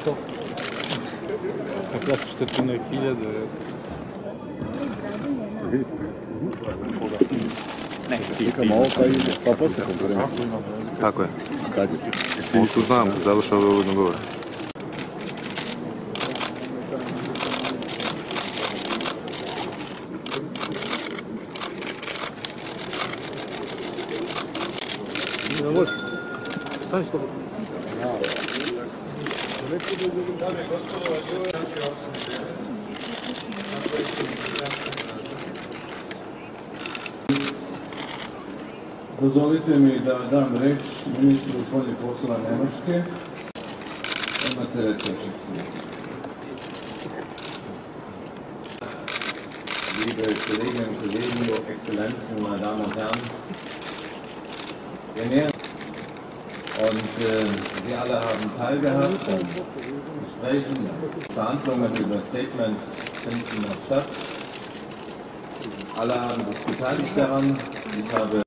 Zato što tu je 1000. Malo pa ide, pa poslije konferencije. Tako je. Kad je? On tu znam, završao ovaj uvodno govor. Stavi slobodno. Dozvolite mi da dam reč ministru spoljnih poslova Njemačke. Imate reč, Liebe Kolleginnen und Kollegen, Exzellenzen, meine Damen und Herren, wir nähern und Sie alle haben teilgehabt an Gesprächen, Verhandlungen über Statements finden noch statt. Alle haben sich beteiligt daran. Ich habe